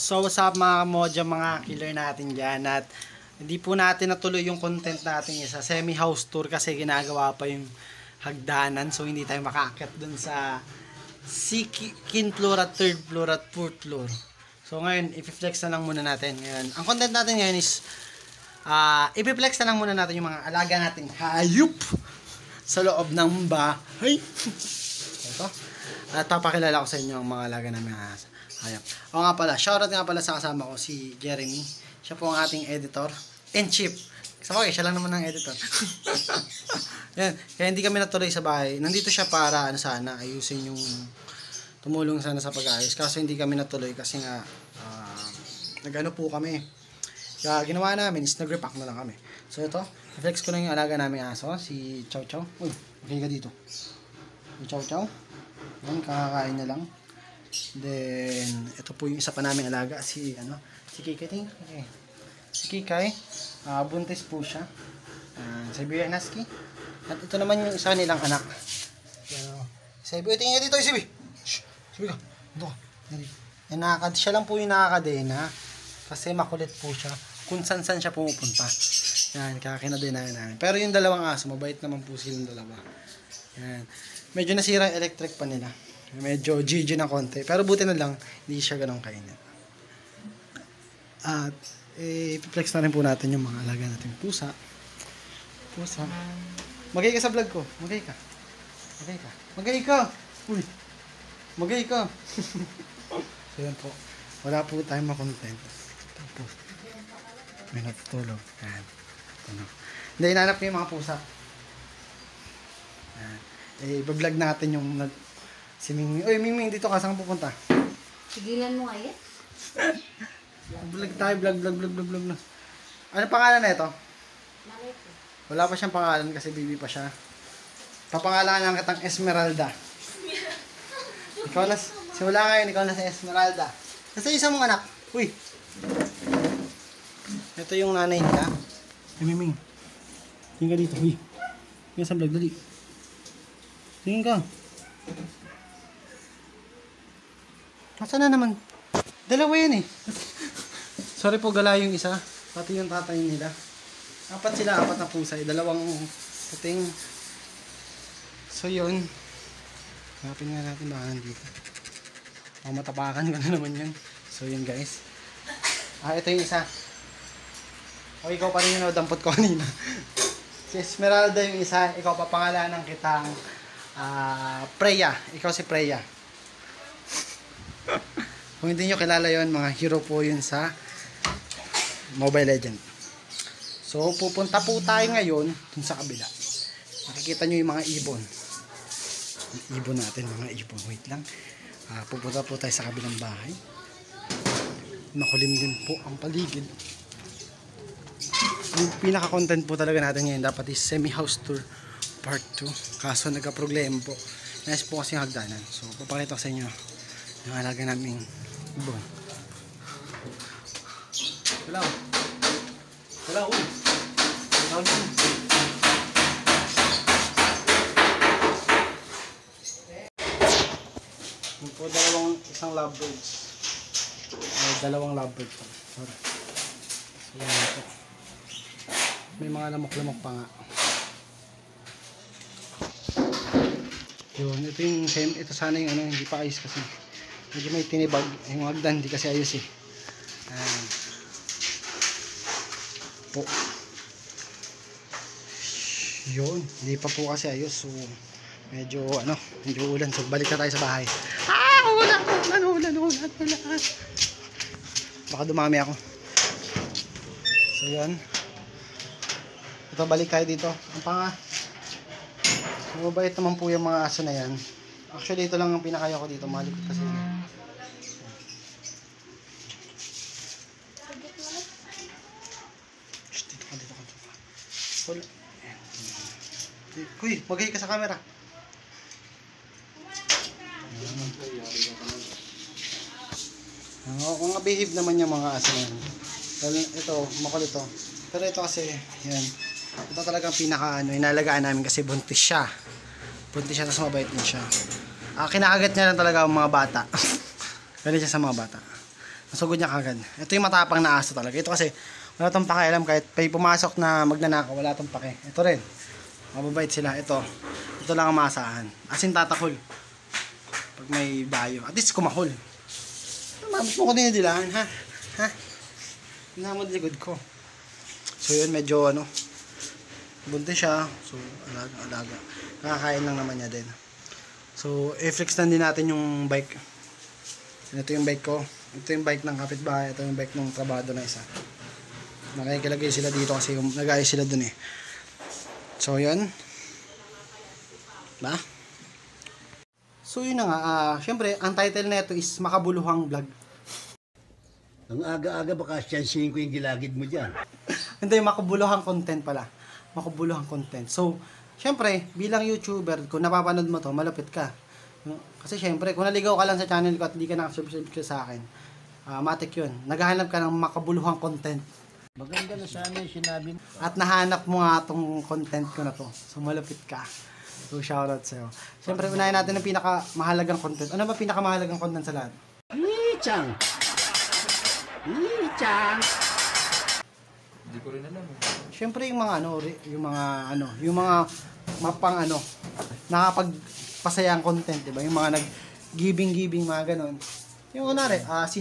So what's up mga Moja, mga killer natin dyan. At hindi po natin natuloy yung content natin sa semi-house tour kasi ginagawa pa yung hagdanan. So hindi tayo makaakyat dun sa second floor at third floor at fourth floor. So ngayon, ipiflex na lang muna natin. Ngayon, ang content natin ngayon is ipiflex na lang muna natin yung mga alaga nating hayop sa loob ng bahay. Ito. At papakilala ko sa inyo ang mga alaga namin hayop. O nga pala, shoutout nga pala sa kasama ko, si Jeremy. Siya po ang ating editor in chief. Sa bagay, siya lang naman ang editor. Yan. Kaya hindi kami natuloy sa bahay. Nandito siya para sana ayusin yung tumulong sana sa pag-ayos. Kaso hindi kami natuloy kasi nga nag-ano po kami. Kaya ginawa namin is nag-repack na lang kami. So ito, flex ko lang yung alaga namin aso, si Chow Chow. Uy, okay ka dito. Si Chow Chow. Yan, kakakain na lang. Then, ito po yung isa pa namin alaga, si Kikay. Okay. Si Kikay, buntis po siya. Siberian Husky. At ito naman yung isa nilang anak. Sibi, tingin ka dito, Sibi. Shh, Sibi ka. Dito ka. Siya lang po yung nakakadena. Kasi makulit po siya. Kung san-san siya pumupunta. Yan, kakinadenahan namin. Pero yung dalawang aso, mabait naman po silang dalawa. Yan. Medyo nasira yung electric pa nila. Medyo GG na konti. Pero buti na lang, hindi siya ganun kainit. At, ipiplex na rin po natin yung mga alaga natin pusa. Magay ka sa vlog ko. Magay ka. Uy. Magay ka. So, yan po. Wala po tayong makontent. Tapos, may natutulog. Yan. Hindi, inanap ko yung mga pusa. Yan. Iba-vlog natin yung si Mingming. Uy, Mingming, dito ka. Saan ka pupunta? Sigilan mo nga yan. Vlog tayo. Vlog. Ano pangalan na ito? Malay ko. Wala pa siyang pangalan kasi baby pa siya. Papangalanan kitang Esmeralda. Ikaw na, simula ngayon, ikaw na si Esmeralda. Kasi isang mong anak. Uy. Ito yung nanay niya. Ay, Miming. Tingin ka dito. Uy. Tingin sa vlog, dali. Tingin ka. Nasaan na naman? Dalawa yan eh. Sorry po, gala yung isa. Pati yung tatay nila. Apat na pusa. Dalawang puting. So yun. Hanapin nga natin baka nandito. Matapakan ko na naman yun. So yun guys. Ito yung isa. O ikaw pa rin yung nadampot ko kanina. Si Esmeralda yung isa. Ikaw papangalanan kitang Freya. Ikaw si Freya. Kung hindi nyo kilala yon, mga hero po yun sa Mobile Legend. So pupunta po tayo ngayon dun sa kabila. Makikita nyo yung mga ibon. Ibon natin, mga ibon. Wait lang. Pupunta po tayo sa kabilang bahay. Makulim din po ang paligid. Yung pinaka-content po talaga natin ngayon dapat is semi-house tour part 2. Kaso nagka-problema po. Nice po kasi yung hagdanan. So papakita ko sa inyo yung alaga naming ibon. Hello. Yung po isang lovebirds. Dalawang lovebirds pa. Sorry. Ayan po. May mga lamok-lamok pa nga. Yun, ito sana yung hindi pa ayos kasi. Medyo may tinibag. Yung hagdan, hindi kasi ayos eh. Ayan. Po. Yun, hindi pa po kasi ayos. So, medyo ulan. So, balik na tayo sa bahay. Ulan. Baka dumami ako. So, yun. Ito, balik tayo dito. Mabait naman po yung mga aso na yan. Actually, ito lang ang pinakayo ko dito. Malikot kasi. Dito ka. Kuy, magay ka sa camera. Kung behave naman yung mga aso na yan. Ito, makulit to. Pero ito kasi, yan. Ito talagang inalagaan namin kasi buntis siya. Tapos mabait din siya. Kinakagat niya lang talaga ang mga bata. Ganun siya sa mga bata. Nasugod niya kagad. Ito yung matapang na aso talaga. Ito kasi, wala tong pakialam kahit may pumasok na magnanakaw, wala tong pake. Ito rin. Mababait sila. Ito lang ang maasahan. As in tatakol. Pag may dayo. At least kumahol. Bakit mo ko dinidilaan, ha? Ha? Hinamod likod ko. So yun, medyo buntis siya. So, alaga. Nakakain lang naman niya din. So, i-flex na din natin yung bike. Ito yung bike ko. Ito yung bike ng kapitbahay. Ito yung bike ng trabado na isa. Nakikilagay sila dito kasi nag-ayos sila dun eh. So, yun. Ba? So, yun na nga. Siyempre, ang title na ito is Makabuluhang Vlog. Ang aga-aga baka siyansihin ko yung gilagid mo dyan. Hindi, makabuluhang content pala. Makabuluhang content. So, syempre, bilang YouTuber, kung napapanood mo to, malapit ka. Kasi syempre, kung naligaw ka lang sa channel ko at hindi ka nakasubscribe sa akin, matik yun. Naghahanap ka ng makabuluhang content. Maganda na sana yung sinabi mo. At nahanap mo nga itong content ko na to. So, malapit ka. So, shoutout sa'yo. Syempre, unahin natin ang pinakamahalagang content. Ano ba pinakamahalagang content sa lahat? Chang! Chang! Hindi ko rin alam. Syempre yung mga yung mga mapang nakapagpasayang content, 'di ba? Yung mga nag-giving mga ganon. Yung kunwari, si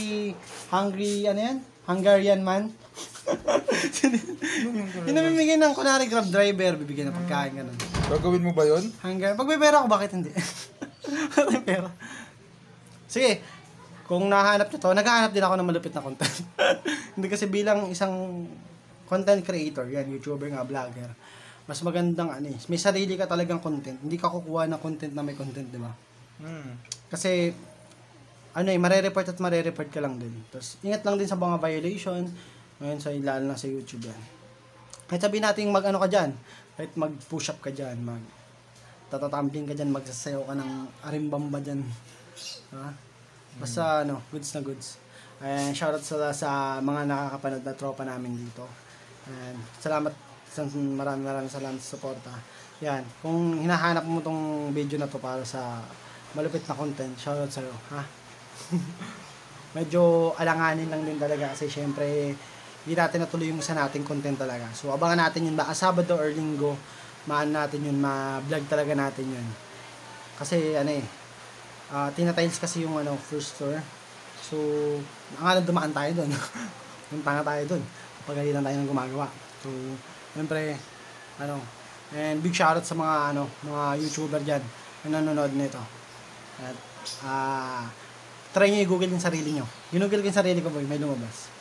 Hungarian man. Yung namimigay ng kunwari Grab driver, bibigyan ng pagkain ganon. Gagawin mo ba yun? Pag may pera ako, bakit hindi? May pera. Sige, kung nahanap nyo to, naghahanap din ako ng malupit na content. Hindi kasi bilang isang content creator, yan, YouTuber nga, vlogger, mas magandang may sarili ka talagang content. Hindi ka kukuha ng content na may content, di ba? Kasi, marereport ka lang din. Tapos, ingat lang din sa mga violation, ngayon lalo na sa YouTube yan. Kahit sabihin natin ka dyan, kahit mag-push up ka dyan, tatatambling ka dyan, magsasayaw ka ng arimbamba dyan. Diba? Basta goods na goods. And shoutout sa mga nakakapanood na tropa namin dito. And maraming salamat sa suporta. Yan, kung hinahanap mo tong video na to para sa malupit na content, shoutout sa'yo, ha? Medyo alanganin lang din talaga kasi syempre hindi natin natuloy yung isa nating content talaga. So abangan natin yun baka Sabado or Linggo, natin yun, ma-vlog talaga natin yun. Kasi tinatiles kasi yung first floor. So, dumaan tayo doon. Punta nga tayo doon. Pagalitan tayo ng gumagawa. So, siyempre, and big shoutout sa mga YouTuber dyan na nanonood nito. At, try nyo i-google yung sarili nyo. Ginugol ko yung sarili ko, boy, may lumabas.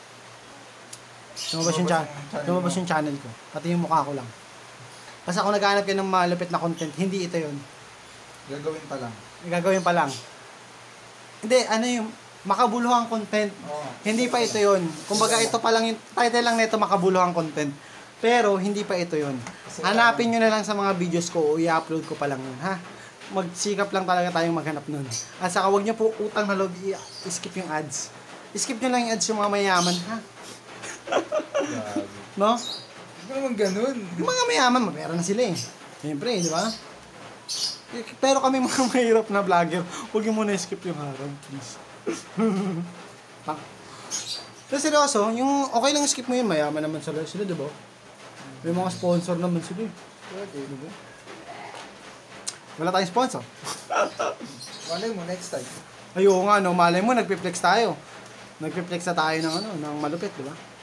Lumabas yung channel ko. Pati yung mukha ko lang. Basta kung naghahanap kayo ng malupit na content, hindi ito yun. Gagawin pa lang. Hindi, yung makabuluhang content. Oo. Hindi pa ito yun. Kumbaga ito pa lang yung title lang nito, makabuluhang content. Pero hindi pa ito yun. Hanapin nyo na lang sa mga videos ko o i-upload ko pa lang yun, ha? Magsikap lang talaga tayong maghanap nun. At saka huwag nyo po utang na loob i-skip yung ads. I-skip nyo lang yung ads yung mga mayaman, ha? No? Hindi ko naman ganun. Yung mga mayaman, mapera na sila eh. Siyempre, di ba? Pero kami mga mahirap na vlogger, huwag yung muna skip yung harap, please. Pero seryoso, yung okay lang skip mo yun, mayaman naman sila, di ba? May mga sponsor naman sila eh. Di ba? Wala tayong sponsor. Malay mo, next time. Ayun nga, malay mo, nagpiplex tayo. Nagpiplex na tayo ng malupit, di ba?